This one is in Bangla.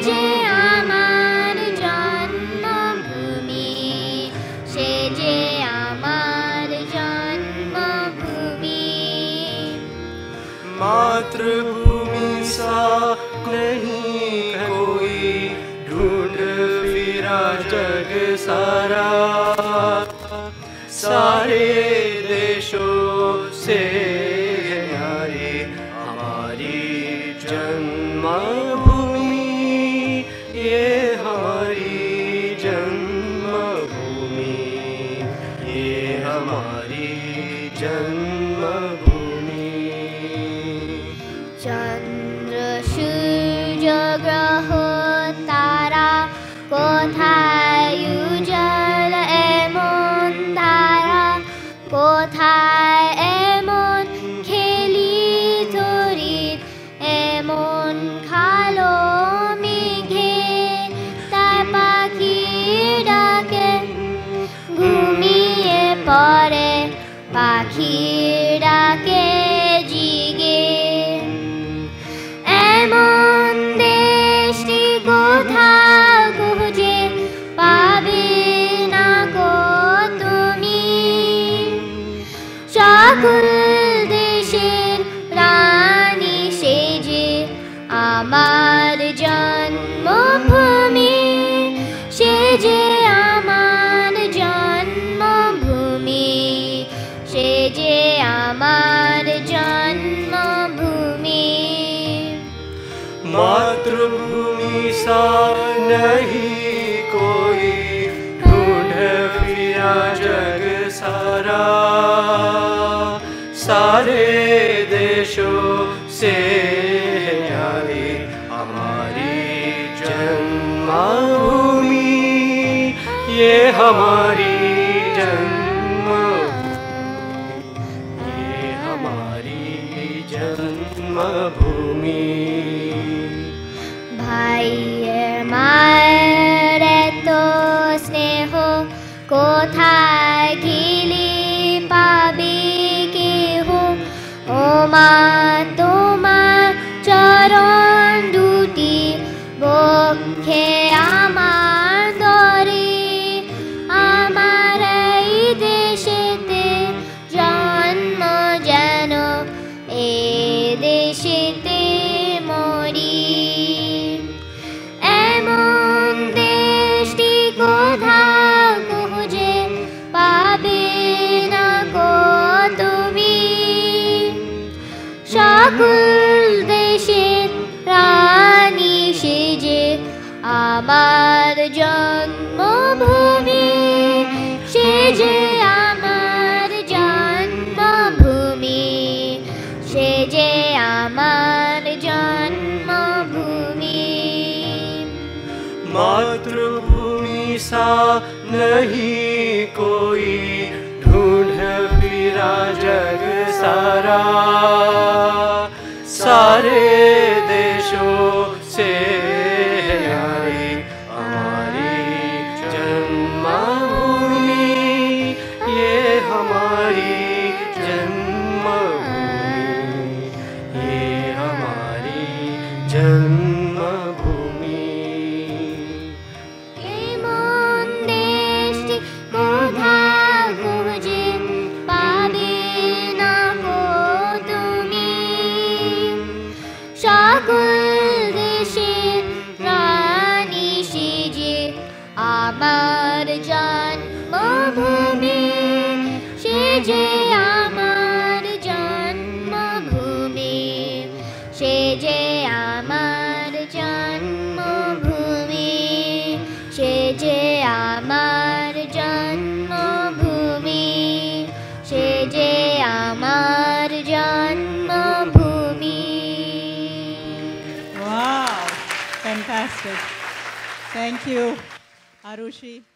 যে আমার জন্মভূমি, সে যে আমার জন্মভূমি। मातृभूमि सा नहीं कोई, ढूंढ फिरा जग सारा। सारे देशों से न्यारी हमारी जन्मभूमि, ये हमारी जन्मभूमि, ये हमारी जन्मभूमि। चंद्र सूर्य ग्रह तारा कोथाय उज्ज्वल एमन तारा, कोथाय एमन खेली तरित एमन खालो मेघे, तार पाखी डाके घुमिए पड़े, पाखी डाके जिगे। এমন দেশটি কোথাও খুঁজে পাবে না গো তুমি, সকল দেশের রানী সেজে আমার জন্মভূমি, সেজে আমার জন্মভূমি, সেজে আমার জন্মভূমি। मातृभूमि सा नहीं कोई, ढूंढ फिरा जग सारा। सारे देशों से न्यारी हमारी जन्मभूमि, ये हमारी जन्मभूमि, ये हमारी जन्मभूमि। ভাইয়ের মায়ের এত স্নেহ কোথায় ঘিলি পাবি কেহ, ও মা তোমার চরণ দুটি বক্ষে আমার ধরে, আমার এই দেশেতে জন্ম যেন এ দেশেতে মরি। এমন দেশটি কোথাও খুঁজে পাবে না গো তুমি, সকল দেশের রানী সেজে আমার জন্মভূমি, সেজে আমার জন্মভূমি, সেজে আমার জন্মভূমি। मातृभूमि सा नहीं कोई, ढूंढ फिरा जग सारा। सारे देशों से न्यारी हमारी जन्मभूमि, ये हमारी जन्मभूमि, ये हमारी जन्मभूमि। এমন দেশটি কোথাও খুঁজে পাবে না গো তুমি, সকল দেশের রানী সেজে আমার জন্মভূমি, সেজে আমার জন্মভূমি, সেজে আমার জন্মভূমি, সেজে আমার জন্মভূমি, সেজে আমার জন্মভূমি। Wow, fantastic. Thank you, Arushi.